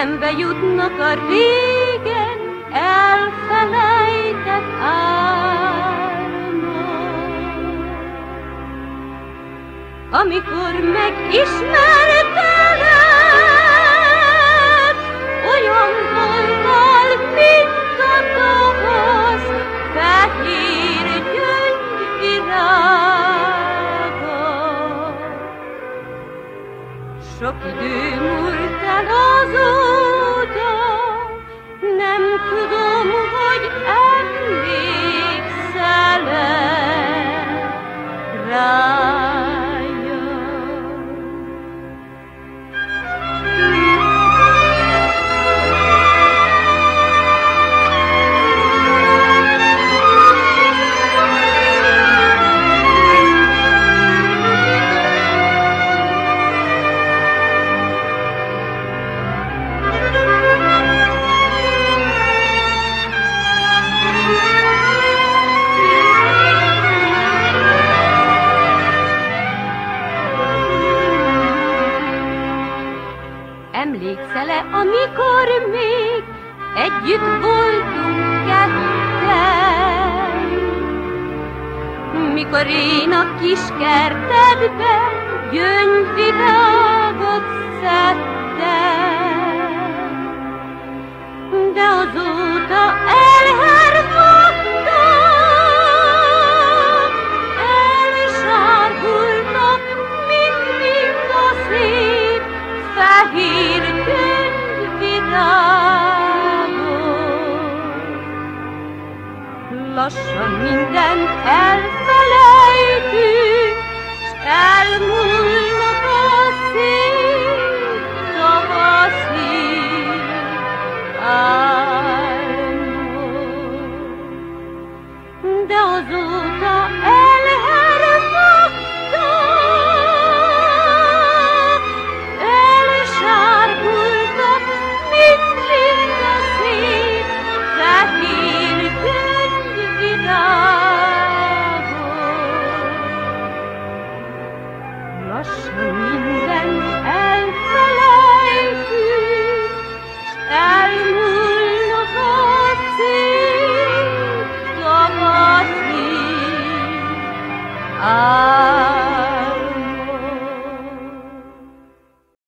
eszembe jutnak a régen elfelejtett álmok. Amikor megismertelek, olyan voltál, mint a tavasz fehér gyöngyvirága. Sok idő múlt el azóta, nem tudom, hogy emlékszel-e rája. Emlékszel-e, amikor még együtt voltunk ketten? Mikor én a kis kertedben gyöngyvirágot szedtem, de azóta elhervadtam, elsárgultak mind a szép fehér gyöngyvirágok. Lassan mindent elfelejtünk, s elmúlnak a szép tavaszi álmok. De azóta